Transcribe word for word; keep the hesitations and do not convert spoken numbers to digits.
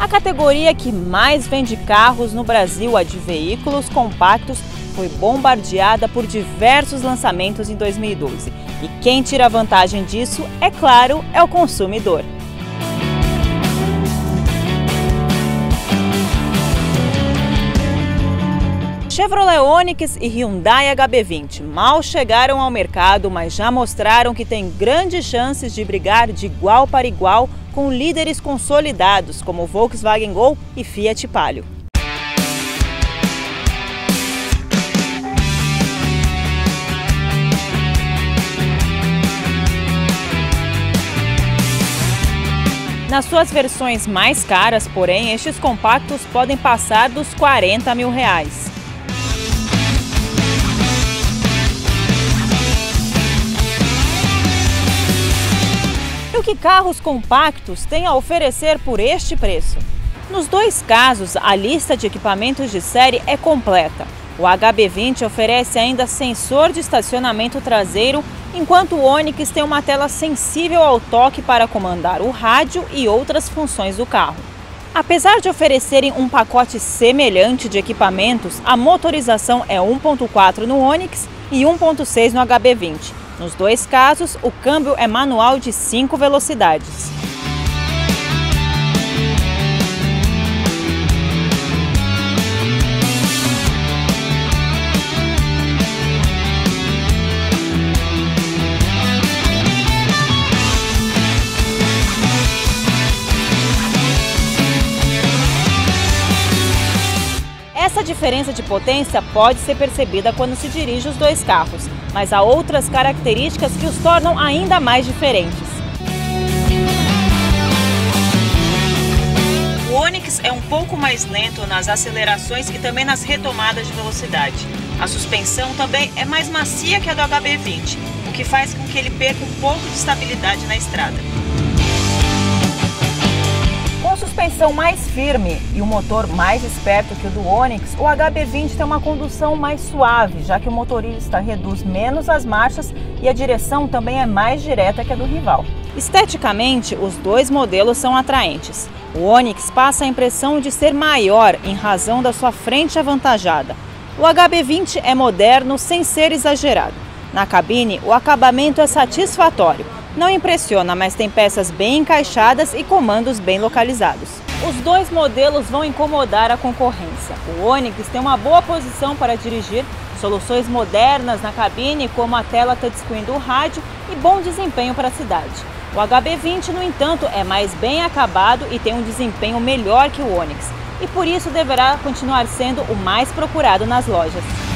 A categoria que mais vende carros no Brasil, a de veículos compactos, foi bombardeada por diversos lançamentos em dois mil e doze. E quem tira vantagem disso, é claro, é o consumidor. Chevrolet Onix e Hyundai H B vinte mal chegaram ao mercado, mas já mostraram que têm grandes chances de brigar de igual para igual com líderes consolidados como Volkswagen Gol e Fiat Palio. Nas suas versões mais caras, porém, estes compactos podem passar dos quarenta mil reais. O que carros compactos têm a oferecer por este preço? Nos dois casos, a lista de equipamentos de série é completa. O H B vinte oferece ainda sensor de estacionamento traseiro, enquanto o Onix tem uma tela sensível ao toque para comandar o rádio e outras funções do carro. Apesar de oferecerem um pacote semelhante de equipamentos, a motorização é um ponto quatro no Onix e um ponto seis no H B vinte. Nos dois casos, o câmbio é manual de cinco velocidades. Essa diferença de potência pode ser percebida quando se dirige os dois carros, mas há outras características que os tornam ainda mais diferentes. O Onix é um pouco mais lento nas acelerações e também nas retomadas de velocidade. A suspensão também é mais macia que a do H B vinte, o que faz com que ele perca um pouco de estabilidade na estrada. Com suspensão mais firme e um motor mais esperto que o do Onix, o H B vinte tem uma condução mais suave, já que o motorista reduz menos as marchas e a direção também é mais direta que a do rival. Esteticamente, os dois modelos são atraentes. O Onix passa a impressão de ser maior em razão da sua frente avantajada. O H B vinte é moderno sem ser exagerado. Na cabine, o acabamento é satisfatório. Não impressiona, mas tem peças bem encaixadas e comandos bem localizados. Os dois modelos vão incomodar a concorrência. O Onix tem uma boa posição para dirigir, soluções modernas na cabine, como a tela touchscreen do rádio e bom desempenho para a cidade. O H B vinte, no entanto, é mais bem acabado e tem um desempenho melhor que o Onix, e por isso deverá continuar sendo o mais procurado nas lojas.